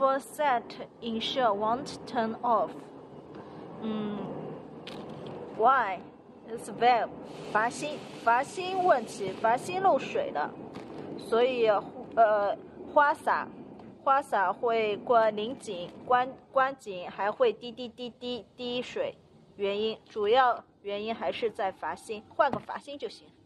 faucet ensure won't turn off. Why? It's valve 阀芯问题，阀芯漏水了，所以花洒会拧紧关紧，还会滴水。主要原因还是在阀芯，换个阀芯就行。